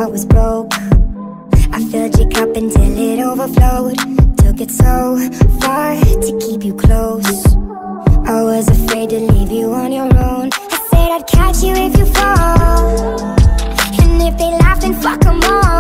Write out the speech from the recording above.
heart was broke. I filled your cup until it overflowed. Took it so far to keep you close. I was afraid to leave you on your own. I said I'd catch you if you fall, and if they laugh then fuck 'em all.